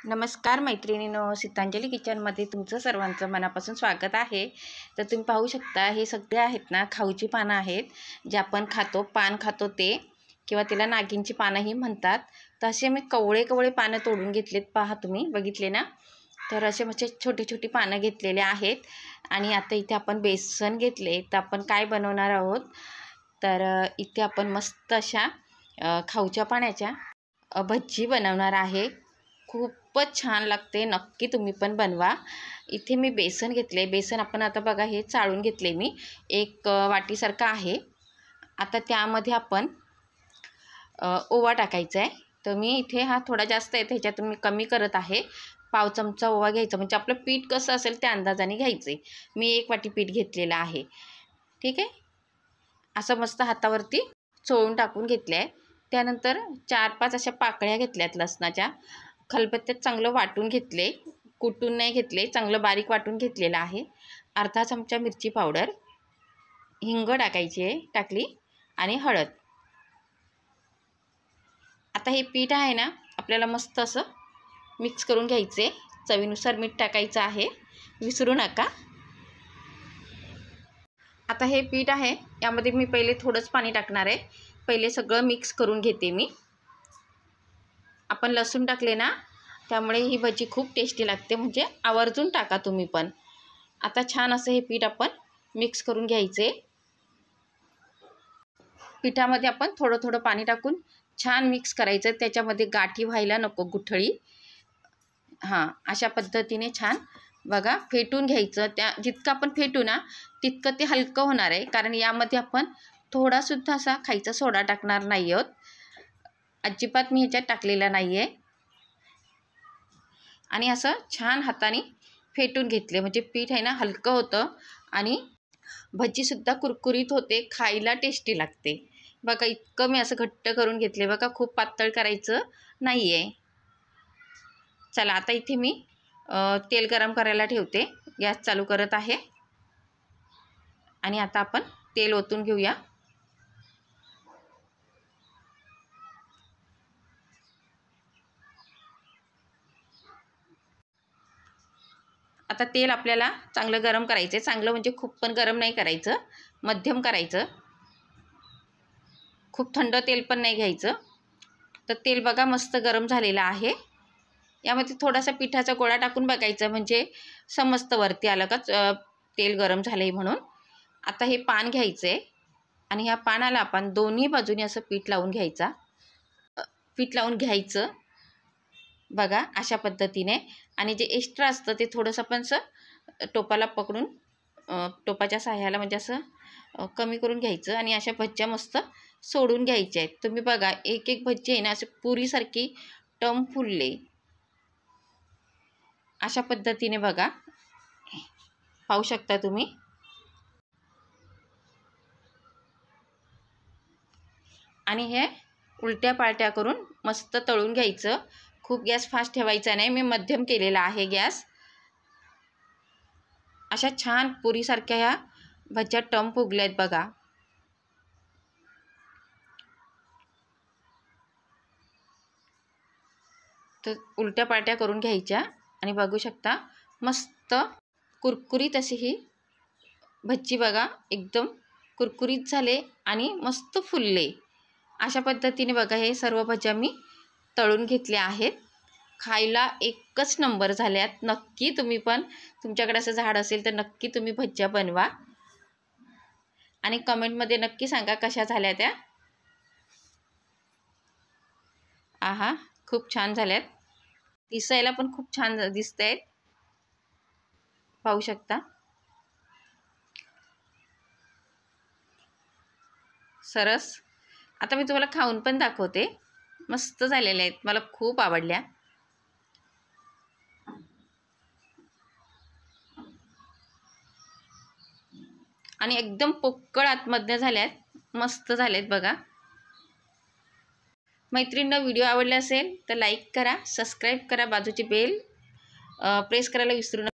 नमस्कार मैत्रिणींनो, सीतांजली किचनमध्ये तुमचं सर्वांचं मनापासून स्वागत आहे। तर तुम्ही पाहू शकता हे सगळे आहेत ना खाऊची पानं आहेत, जे आपण खातो, पान खातो ते, किंवा तिला नागिनची पानंही म्हणतात। तर असे मी कवळे कवळे पानं तोडून घेतलेत, पहा तुम्ही बघितले ना। तर असे म्हणजे छोटी छोटी पानं घेतलेले आहेत। आणि आता इथे आपण बेसन घेतले, तर आपण काय बनवणार आहोत, तर इथे आपण मस्त अशा खाऊच्या पाण्याच्या भज्जी बनवणार आहे। खूपच छान लागते, नक्की तुम्ही पण बनवा। इथे मी बेसन घेतले, बेसन आपण आता बघा हे चाळून घेतले मी, एक वाटीसारखं आहे। आता त्यामध्ये आपण ओवा टाकायचा आहे। तर मी इथे हा थोडा जास्त आहे, ह्याच्यातून मी कमी करत आहे। पाव चमचा ओवा घ्यायचा, म्हणजे आपलं पीठ कसं असेल त्या अंदाजाने घ्यायचे। मी 1 वाटी पीठ घेतलेलं आहे, ठीक आहे। असं मस्त हातावरती चोळून टाकून घेतलं आहे। त्यानंतर 4-5 अशा पाकळ्या घेतल्यात लसणाच्या, खलबत्त्यात चांगलं वाटून घेतले, कुटून नाही घेतले, चांगलं बारीक वाटून घेतलेलं आहे। अर्धा चमचा मिरची पावडर, हिंग टाकायची आहे, टाकली, आणि हळद। आता हे पीठ आहे ना, आपल्याला मस्त असं मिक्स करून घ्यायचे। चवीनुसार मीठ टाकायचं आहे, विसरू नका। आता हे पीठ आहे, यामध्ये मी पहिले थोडंच पाणी टाकणार आहे। पहिले सगळं मिक्स करून घेते मी। आपण लसूण टाकले ना, त्यामुळे ही भजी खूप टेस्टी लागते, म्हणजे आवर्जून टाका तुम्ही पण। आता छान असं हे पीठ आपण मिक्स करून घ्यायचे। पिठामध्ये आपण थोडं थोडं पाणी टाकून छान मिक्स करायचं, त्याच्यामध्ये गाठी व्हायला नको, गुठळी। हां, अशा पद्धतीने छान बघा फेटून घ्यायचं। त्या जितकं आपण फेटू ना, तितकं ते हलकं होणार आहे, कारण यामध्ये आपण थोडासुद्धा असा खायचा सोडा टाकणार नाही आहोत, अजिबात मी ह्याच्यात टाकलेला नाही आहे। आणि असं छान हाताने फेटून घेतले, म्हणजे पीठ आहे ना हलकं होतं, आणि भजीसुद्धा कुरकुरीत होते, खायला टेस्टी लागते। बघा इतकं मी असं घट्ट करून घेतले, बघा खूप पातळ करायचं नाही आहे। चला आता इथे मी तेल गरम करायला ठेवते, गॅस चालू करत आहे, आणि आता आपण तेल ओतून घेऊया। आता तेल आपल्याला चांगलं गरम करायचं आहे, चांगलं म्हणजे खूप पण गरम नाही करायचं, मध्यम करायचं, खूप थंड तेल पण नाही घ्यायचं। तर तेल बघा मस्त गरम झालेलं आहे। यामध्ये थोडासा पिठाचा गोळा टाकून बघायचं, म्हणजे समजतं वरती आलं का तेल गरम झालं आहे म्हणून। आता हे पान घ्यायचं आहे, आणि ह्या पानाला आपण दोन्ही बाजूने असं पीठ लावून घ्यायचं बघा अशा पद्धतीने। आणि जे एक्स्ट्रा असतं ते थोडंसं आपण असं टोपाला पकडून, टोपाच्या सहाय्याला म्हणजे असं कमी करून घ्यायचं, आणि अशा भज्या मस्त सोडून घ्यायच्या आहेत। तुम्ही बघा एक एक भज्जी आहे ना, असे पुरीसारखी टम फुलले, अशा पद्धतीने बघा पाहू शकता तुम्ही। आणि हे उलट्या पालट्या करून मस्त तळून घ्यायचं, खूप गॅस फास्ट ठेवायचा नाही, मी मध्यम केलेला आहे गॅस। अशा छान पुरीसारख्या ह्या भज्या टम फुगल्या आहेत बघा। तर उलट्या पालट्या करून घ्यायच्या, आणि बघू शकता मस्त कुरकुरीत अशी ही भज्जी बघा, एकदम कुरकुरीत झाले आणि मस्त फुलले। अशा पद्धतीने बघा हे सर्व भज्या मी तळून घेतल्या आहेत, खायला एकच नंबर झाल्यात। नक्की तुम्ही पण, तुमच्याकडे असं झाड असेल तर नक्की तुम्ही भज्या बनवा, आणि कमेंटमध्ये नक्की सांगा कशा झाल्या त्या। आहा, खूप छान झाल्यात, दिसायला पण खूप छान दिसत आहेत, पाहू शकता। सरस। आता मी तुम्हाला खाऊन पण दाखवते, मस्त झालेल्या आहेत, मला खूप आवडल्या। आणि एकदम पोकळ आतमधनं झाल्यात, मस्त झालेत बघा। मैत्रिणींना व्हिडिओ आवडला असेल तर लाईक करा, सबस्क्राईब करा, बाजूची बेल प्रेस करायला विसरू नका।